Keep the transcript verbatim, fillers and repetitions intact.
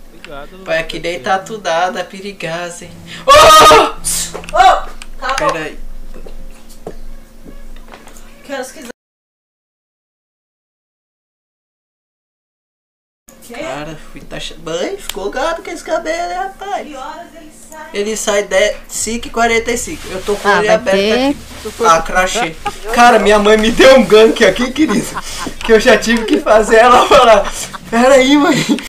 Obrigado. Pai, aqui nem tatu dada, perigosa, hein? Oh! Oh! Tá bom. Pera aí. Quero se quiser. Cara, fui taxado. Mãe, ficou gato com esse cabelo, hein, rapaz? Que horas ele sai? Ele sai cinco e quarenta e cinco. Eu tô com Ah, ele vai aberto ter. aqui. Ah, crachê. Cara, minha mãe me deu um gank aqui, querido. Que eu já tive que fazer ela falar. Pera aí, mãe.